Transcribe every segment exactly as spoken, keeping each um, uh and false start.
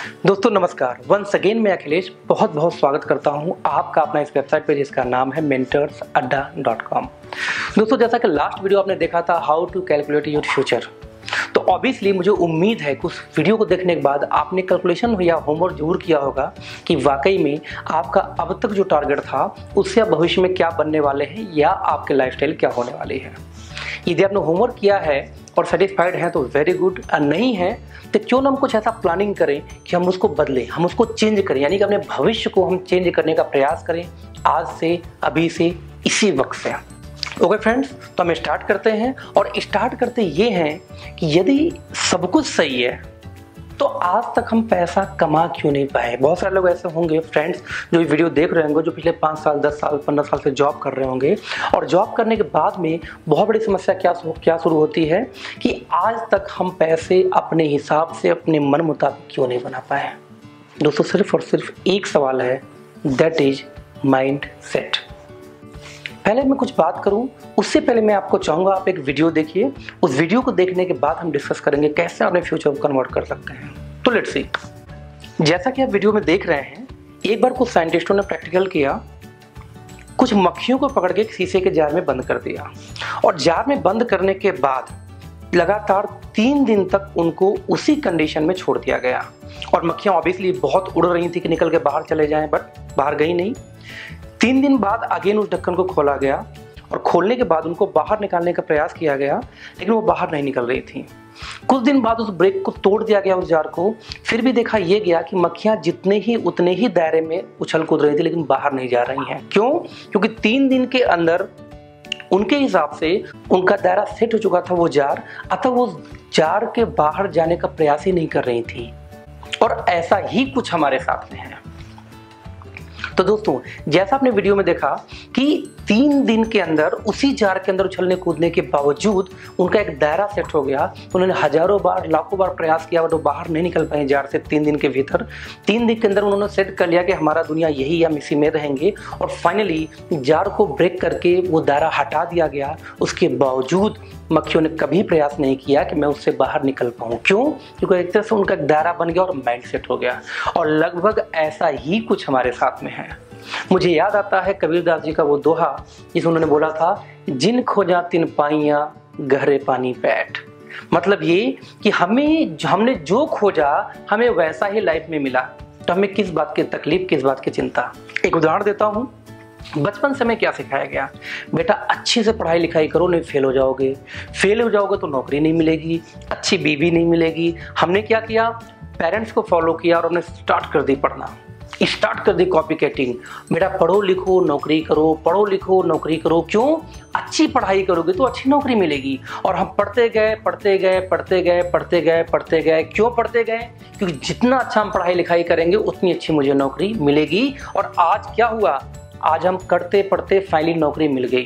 दोस्तों नमस्कार, once again मैं अखिलेश बहुत बहुत स्वागत करता हूं आपका अपना इस वेबसाइट पे जिसका नाम है मेंटर्स अड्डा डॉट कॉम। दोस्तों जैसा कि लास्ट वीडियो आपने देखा था how to calculate your future, तो ऑब्वियसली मुझे उम्मीद है कि उस वीडियो को देखने के बाद आपने कैलकुलेशन या होमवर्क जरूर किया होगा कि वाकई में आपका अब तक जो टारगेट था उससे आप भविष्य में क्या बनने वाले हैं या आपके लाइफस्टाइल क्या होने वाली है। यदि आपने होमवर्क किया है और सेटिस्फाइड हैं तो वेरी गुड, और नहीं है तो क्यों ना हम कुछ ऐसा प्लानिंग करें कि हम उसको बदलें, हम उसको चेंज करें, यानी कि अपने भविष्य को हम चेंज करने का प्रयास करें आज से, अभी से, इसी वक्त से। ओके फ्रेंड्स, तो हम स्टार्ट करते हैं और स्टार्ट करते ये हैं कि यदि सब कुछ सही है तो आज तक हम पैसा कमा क्यों नहीं पाए। बहुत सारे लोग ऐसे होंगे फ्रेंड्स जो ये वीडियो देख रहे होंगे जो पिछले पाँच साल दस साल पंद्रह साल से जॉब कर रहे होंगे, और जॉब करने के बाद में बहुत बड़ी समस्या क्या क्या शुरू होती है कि आज तक हम पैसे अपने हिसाब से अपने मन मुताबिक क्यों नहीं बना पाए। दोस्तों सिर्फ और सिर्फ एक सवाल है, दैट इज माइंड सेट। पहले मैं कुछ बात करूं उससे पहले मैं आपको चाहूंगा आप एक वीडियो देखिए, उस वीडियो को देखने के बाद हम डिस्कस करेंगे कैसे अपने फ्यूचर को कन्वर्ट कर सकते हैं। तो लेट्स सी, जैसा कि आप वीडियो में देख रहे हैं, एक बार कुछ साइंटिस्टों ने प्रैक्टिकल किया, कुछ मक्खियों को पकड़ के शीशे के जार में बंद कर दिया और जार में बंद करने के बाद लगातार तीन दिन तक उनको उसी कंडीशन में छोड़ दिया गया। और मक्खियां ऑब्वियसली बहुत उड़ रही थी कि निकल के बाहर चले जाएं, बट बाहर गई नहीं। तीन दिन बाद अगेन उस ढक्कन को खोला गया और खोलने के बाद उनको बाहर निकालने का प्रयास किया गया, लेकिन वो बाहर नहीं निकल रही थी। कुछ दिन बाद उस ब्रेक को तोड़ दिया गया, उस जार को, फिर भी देखा यह गया कि मक्खियां जितने ही उतने ही दायरे में उछल कूद रही थी लेकिन बाहर नहीं जा रही हैं। क्यों? क्योंकि तीन दिन के अंदर उनके हिसाब से उनका दायरा सेट हो चुका था वो जार, अतः वो जार के बाहर जाने का प्रयास ही नहीं कर रही थी। और ऐसा ही कुछ हमारे साथ में है। तो दोस्तों जैसा आपने वीडियो में देखा कि तीन दिन के अंदर उसी जार के अंदर उछलने कूदने के बावजूद उनका एक दायरा सेट हो गया। उन्होंने हजारों बार लाखों बार प्रयास किया बट वो बाहर नहीं निकल पाए जार से। तीन दिन के भीतर तीन दिन के अंदर उन्होंने सेट कर लिया कि हमारा दुनिया यही हम इसी में रहेंगे, और फाइनली जार को ब्रेक करके वो दायरा हटा दिया गया। उसके बावजूद मक्खियों ने कभी प्रयास नहीं किया कि मैं उससे बाहर निकल पाऊँ। क्यों? क्योंकि एक तरह से उनका दायरा बन गया और माइंड सेट हो गया। और लगभग ऐसा ही कुछ हमारे साथ में है। मुझे याद आता है कबीरदास जी का वो दोहा जिस उन्होंने बोला था, जिन खोजा तिन पाइयां गहरे पानी पैठ। मतलब ये कि हमें हमने जो खोजा हमें वैसा ही लाइफ में मिला, तो हमें किस बात की तकलीफ, किस बात की चिंता। एक उदाहरण देता हूँ, बचपन से हमें क्या सिखाया गया, बेटा अच्छे से पढ़ाई लिखाई करो नहीं फेल हो जाओगे, फेल हो जाओगे तो नौकरी नहीं मिलेगी, अच्छी बीवी नहीं मिलेगी। हमने क्या किया, पेरेंट्स को फॉलो किया और हमने स्टार्ट कर दी पढ़ना, स्टार्ट कर दी कॉपी कैटिंग। बेटा पढ़ो लिखो नौकरी करो, पढ़ो लिखो नौकरी करो। क्यों? अच्छी पढ़ाई करोगे तो अच्छी नौकरी मिलेगी। और हम पढ़ते गए पढ़ते गए पढ़ते गए पढ़ते गए पढ़ते गए। क्यों पढ़ते गए? क्योंकि जितना अच्छा हम पढ़ाई लिखाई करेंगे उतनी अच्छी मुझे नौकरी मिलेगी। और आज क्या हुआ, आज हम करते पढ़ते फाइनली नौकरी मिल गई।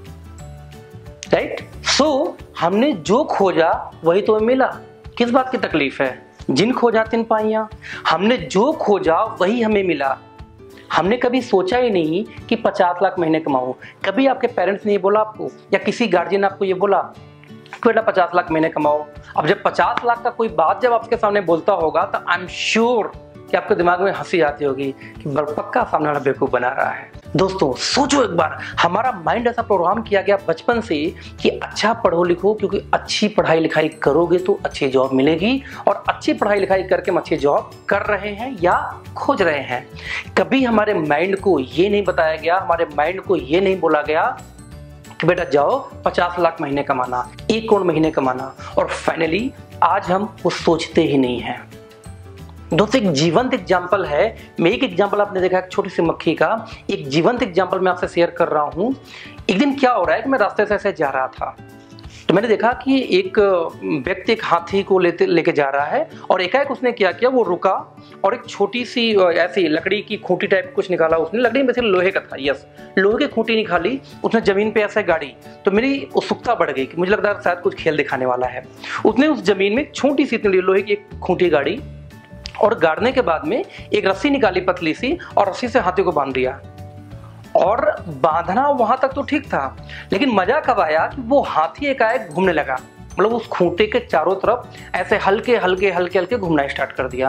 राइट? सो हमने जो खोजा वही तो मिला, किस बात की तकलीफ है। जिन खोजा तिन पाइयां, हमने जो खोजा वही हमें मिला। हमने कभी सोचा ही नहीं कि पचास लाख महीने कमाऊं। कभी आपके पेरेंट्स ने ये बोला आपको, या किसी गार्जियन ने आपको ये बोला कि बेटा पचास लाख महीने कमाओ। अब जब पचास लाख का कोई बात जब आपके सामने बोलता होगा तो आई एम श्योर कि आपके दिमाग में हंसी आती होगी कि पक्का सामने वाला बेवकूफ बना रहा है। दोस्तों सोचो एक बार, हमारा माइंड ऐसा प्रोग्राम किया गया बचपन से कि अच्छा पढ़ो लिखो, क्योंकि अच्छी पढ़ाई लिखाई करोगे तो अच्छी जॉब मिलेगी। और अच्छी पढ़ाई लिखाई करके हम अच्छी जॉब कर रहे हैं या खोज रहे हैं। कभी हमारे माइंड को ये नहीं बताया गया, हमारे माइंड को ये नहीं बोला गया कि बेटा जाओ पचास लाख महीने कमाना, एक करोड़ महीने कमाना। और फाइनली आज हम वो सोचते ही नहीं हैं। दोस्तों एक जीवंत एग्जाम्पल है, मैं एक एग्जाम्पल आपने देखा एक छोटी सी मक्खी का, एक जीवंत एग्जाम्पल मैं आपसे शेयर कर रहा हूं। एक दिन क्या हो रहा है कि मैं रास्ते से ऐसे जा रहा था, तो मैंने देखा कि एक व्यक्ति एक हाथी को लेते लेके जा रहा है, और एकाएक उसने क्या किया, वो रुका और एक छोटी सी ऐसी लकड़ी की खूंटी टाइप कुछ निकाला उसने। लकड़ी में सिर्फ लोहे का था, यस लोहे की खूंटी निकाली उसने, जमीन पे ऐसे गाड़ी। तो मेरी उत्सुकता बढ़ गई कि मुझे लग रहा है शायद कुछ खेल दिखाने वाला है। उसने उस जमीन में छोटी सी इतनी लोहे की एक खूंटी गाड़ी, और गाड़ने के बाद में एक रस्सी निकाली पतली सी, और रस्सी से हाथी को बांध दिया। और बांधना वहां तक तो ठीक था, लेकिन मजा कब आया कि वो हाथी एकाएक घूमने लगा। मतलब उस खूंटे के चारों तरफ ऐसे हल्के हल्के हल्के हल्के घूमना स्टार्ट कर दिया।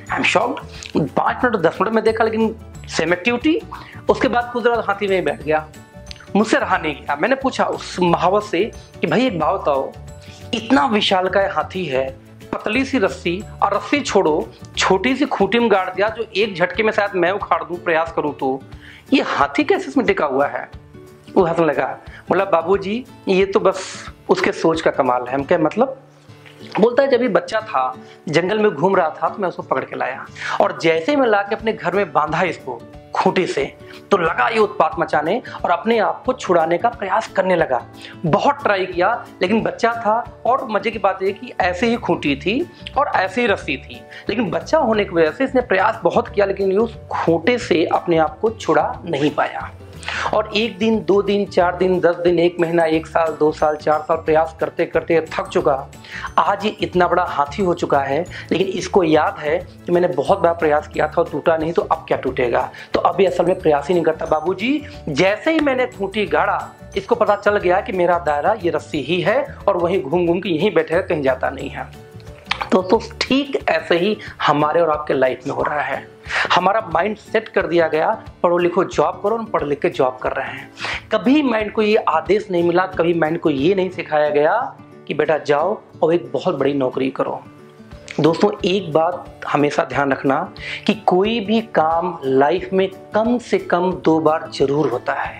I am shocked. पाँच मिनट दस मिनट में देखा, लेकिन सेम एक्टिविटी। उसके बाद कुछ देर हाथी में ही बैठ गया, मुझसे रहा नहीं गया। मैंने पूछा उस महावत से कि भाई एक बात बताओ, इतना विशालकाय हाथी है, पतली सी रस्सी, और रस्सी छोड़ो छोटी सी खूंटी में गाड़ दिया जो एक झटके में शायद मैं उखाड़ दूं प्रयास करूं, तो ये हाथी कैसे इसमें टिका हुआ है? वो हंसने लगा, बोला बाबूजी ये तो बस उसके सोच का कमाल है। हम क्या मतलब? बोलता है जब ये बच्चा था, जंगल में घूम रहा था, तो मैं उसको पकड़ के लाया, और जैसे ही मैं ला के अपने घर में बांधा इसको खूंटी से, तो लगा ये उत्पात मचाने और अपने आप को छुड़ाने का प्रयास करने लगा। बहुत ट्राई किया, लेकिन बच्चा था, और मजे की बात यह कि ऐसे ही खूंटी थी और ऐसे ही रस्सी थी, लेकिन बच्चा होने की वजह से इसने प्रयास बहुत किया, लेकिन ये उस खूंटे से अपने आप को छुड़ा नहीं पाया। और एक दिन, दो दिन, चार दिन, दस दिन, एक महीना, एक साल, दो साल, चार साल प्रयास करते करते थक चुका। आज ये इतना बड़ा हाथी हो चुका है, लेकिन इसको याद है कि मैंने बहुत बड़ा प्रयास किया था और टूटा नहीं, तो अब क्या टूटेगा? तो अभी असल में प्रयास ही नहीं करता। बाबूजी जैसे ही मैंने खूंटी गाड़ा, इसको पता चल गया कि मेरा दायरा ये रस्सी ही है, और वहीं घूम घूम के यहीं बैठे है, कहीं जाता नहीं है। तो, तो ठीक ऐसे ही हमारे और आपके लाइफ में हो रहा है। हमारा माइंड सेट कर दिया गया, पढ़ो लिखो जॉब करो, और पढ़ लिख के जॉब कर रहे हैं। कभी माइंड को ये आदेश नहीं मिला, कभी माइंड को ये नहीं सिखाया गया कि बेटा जाओ और एक बहुत बड़ी नौकरी करो। दोस्तों एक बात हमेशा ध्यान रखना कि कोई भी काम लाइफ में कम से कम दो बार जरूर होता है,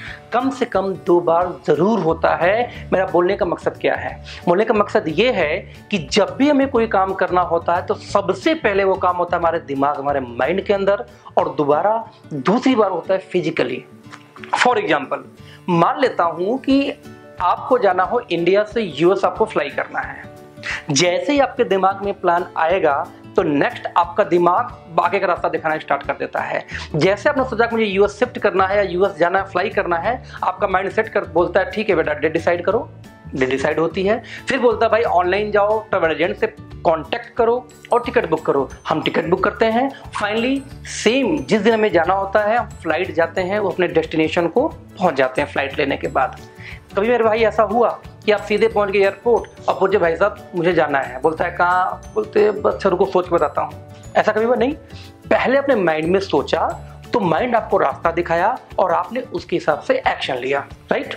कम से कम दो बार जरूर होता है। मेरा बोलने का मकसद क्या है? बोलने का मकसद ये है कि जब भी हमें कोई काम करना होता है, तो सबसे पहले वो काम होता है हमारे दिमाग, हमारे माइंड के अंदर, और दोबारा दूसरी बार होता है फिजिकली। फॉर एग्जाम्पल, मान लेता हूं कि आपको जाना हो इंडिया से यूएस, आपको फ्लाई करना है। जैसे ही आपके दिमाग में प्लान आएगा, तो नेक्स्ट आपका दिमाग आगे का रास्ता दिखाना स्टार्ट कर देता है। जैसे आपने सोचा कि मुझे यूएस शिफ्ट करना है या यूएस जाना है, फ्लाई करना है, आपका माइंड सेट कर बोलता है ठीक है बेटा, डेट डिसाइड करो। डेट डिसाइड होती है, फिर बोलता है भाई ऑनलाइन जाओ, ट्रैवल एजेंट से कांटेक्ट करो और टिकट बुक करो। हम टिकट बुक करते हैं। फाइनली सेम जिस दिन हमें जाना होता है, हम फ्लाइट जाते हैं, वो अपने डेस्टिनेशन को पहुंच जाते हैं फ्लाइट लेने के बाद। कभी मेरे भाई ऐसा हुआ कि आप सीधे पहुंच गए एयरपोर्ट और पूछे भाई साहब मुझे जाना है, बोलता है कहाँ? बोलते बस रुको सोच के बताता हूँ। ऐसा कभी हुआ नहीं? पहले अपने माइंड में सोचा, तो माइंड आपको रास्ता दिखाया और आपने उसके हिसाब से एक्शन लिया, राइट?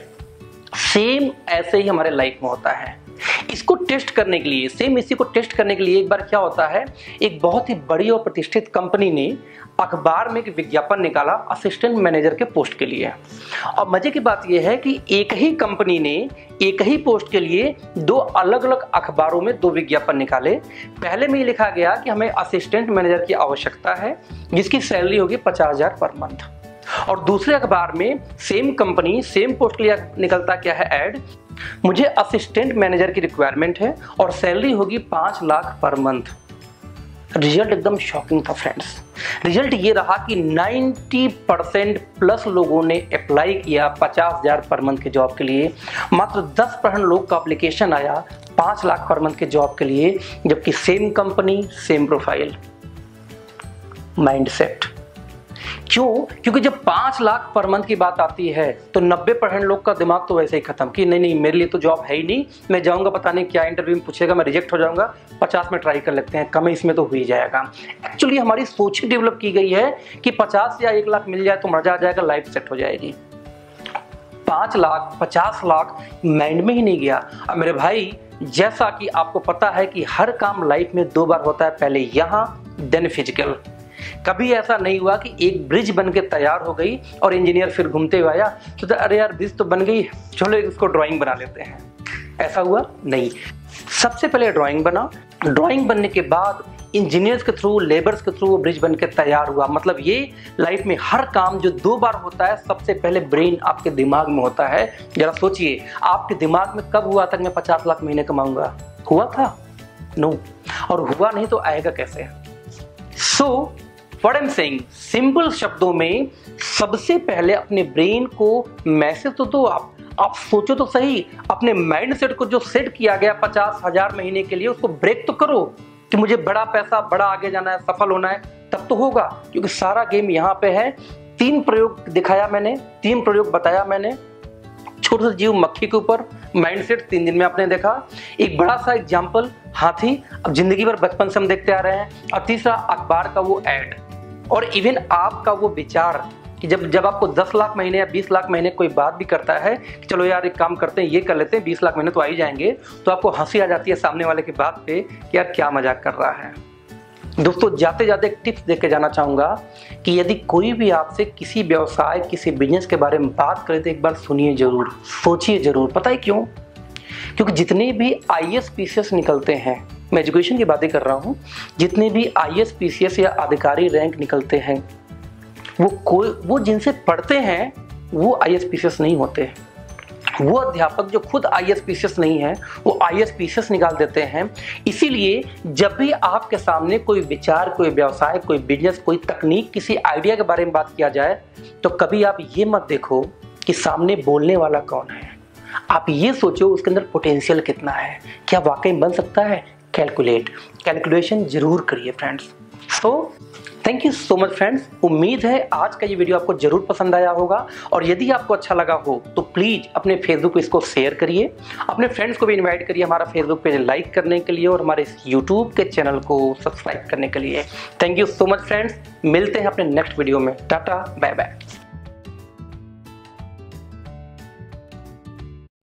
सेम ऐसे ही हमारे लाइफ में होता है। इसको टेस्ट करने के लिए, सेम इसी को टेस्ट करने के लिए एक बार क्या होता है, एक बहुत ही बड़ी और प्रतिष्ठित कंपनी ने अखबार में एक विज्ञापन निकाला असिस्टेंट मैनेजर के पोस्ट के लिए। और मजे की बात यह है कि एक ही कंपनी ने एक ही पोस्ट के लिए दो अलग अलग अखबारों में दो विज्ञापन निकाले। पहले में ये लिखा गया कि हमें असिस्टेंट मैनेजर की आवश्यकता है, जिसकी सैलरी होगी पचास हजार पर मंथ। और दूसरे अखबार में सेम कंपनी सेम पोस्ट के लिए निकलता क्या है ऐड, मुझे असिस्टेंट मैनेजर की रिक्वायरमेंट है और सैलरी होगी पांच लाख पर मंथ। रिजल्ट एकदम शॉकिंग था फ्रेंड्स। रिजल्ट ये रहा कि नब्बे परसेंट प्लस लोगों ने अप्लाई किया पचास हजार पर मंथ के जॉब के लिए। मात्र दस परसेंट लोग का एप्लीकेशन आया पांच लाख पर मंथ के जॉब के लिए, जबकि same company same profile. Mindset. क्यों? क्योंकि जब पांच लाख पर मंथ की बात आती है तो नब्बे परसेंट लोग का दिमाग तो वैसे ही खत्म कि नहीं नहीं मेरे लिए तो जॉब है ही नहीं, मैं जाऊंगा पता नहीं क्या इंटरव्यू में पूछेगा, मैं रिजेक्ट हो जाऊंगा, पचास में ट्राई कर लेते हैं, कम इसमें तो हो ही जाएगा। एक्चुअली हमारी सोच ही डेवलप की गई है कि पचास या एक लाख मिल जाए तो मजा आ जाएगा, लाइफ सेट हो जाएगी। पांच लाख पचास लाख माइंड में ही नहीं गया। अब मेरे भाई जैसा कि आपको पता है कि हर काम लाइफ में दो बार होता है, पहले यहाँ देन फिजिकल। कभी ऐसा नहीं हुआ कि एक ब्रिज बन के तैयार हो गई और इंजीनियर फिर घूमते हुए आया तो, तो अरे यार ब्रिज तो बन गई, चलो इसको ड्राइंग बना लेते हैं। ऐसा हुआ नहीं। सबसे पहले ड्राइंग बना, ड्राइंग बनने के बाद इंजीनियर्स के थ्रू, लेबर्स के थ्रू वो ब्रिज बन के तैयार हुआ। मतलब ये लाइफ में हर काम जो दो बार होता है, सबसे पहले ब्रेन आपके दिमाग में होता है। जरा सोचिए आपके दिमाग में कब हुआ था कि मैं पचास लाख महीने कमाऊंगा? हुआ था? नो। और हुआ नहीं तो आएगा कैसे? So what I am saying, simple शब्दों में सबसे पहले अपने ब्रेन को मैसेज तो दो। आप आप सोचो तो सही, अपने माइंड सेट को जो सेट किया गया पचास हजार महीने के लिए, उसको ब्रेक तो करो कि मुझे बड़ा पैसा, बड़ा आगे जाना है, सफल होना है, तब तो होगा। क्योंकि सारा गेम यहाँ पे है। तीन प्रयोग दिखाया मैंने, तीन प्रयोग बताया मैंने। छोटे से जीव मक्खी के ऊपर माइंडसेट तीन दिन में आपने देखा। एक बड़ा सा एग्जाम्पल हाथी अब जिंदगी भर बचपन से हम देखते आ रहे हैं, और तीसरा अखबार का वो ऐड, और इवन आपका वो विचार कि जब जब आपको दस लाख महीने या बीस लाख महीने कोई बात भी करता है कि चलो यार एक काम करते हैं, ये कर लेते हैं, बीस लाख महीने तो आ ही जाएंगे, तो आपको हंसी आ जाती है सामने वाले की बात पे कि यार क्या मजाक कर रहा है। दोस्तों जाते जाते एक टिप्स दे के जाना चाहूँगा कि यदि कोई भी आपसे किसी व्यवसाय, किसी बिजनेस के बारे में बात करे तो एक बार सुनिए जरूर, सोचिए जरूर। पता है क्यों? क्योंकि जितने भी I A S P C S निकलते हैं, मैं एजुकेशन की बातें कर रहा हूँ, जितने भी I A S P C S या अधिकारी रैंक निकलते हैं, वो कोई वो जिनसे पढ़ते हैं वो I A S P C S नहीं होते। वो अध्यापक जो खुद I A S P C S नहीं है वो I A S P C S निकाल देते हैं। इसीलिए जब भी आपके सामने कोई विचार, कोई व्यवसाय, कोई बिजनेस, कोई तकनीक, किसी आइडिया के बारे में बात किया जाए तो कभी आप ये मत देखो कि सामने बोलने वाला कौन है, आप ये सोचो उसके अंदर पोटेंशियल कितना है, क्या वाकई बन सकता है। कैलकुलेट कैलकुलेशन जरूर करिए friends. So thank you so much friends. उम्मीद है आज का ये वीडियो आपको जरूर पसंद आया होगा, और यदि आपको अच्छा लगा हो तो प्लीज अपने फेसबुक पे इसको शेयर करिए, अपने फ्रेंड्स को भी इनवाइट करिए हमारा फेसबुक पेज लाइक करने के लिए और हमारे यूट्यूब के चैनल को सब्सक्राइब करने के लिए। Thank you so much friends, मिलते हैं अपने नेक्स्ट वीडियो में। Tata bye bye.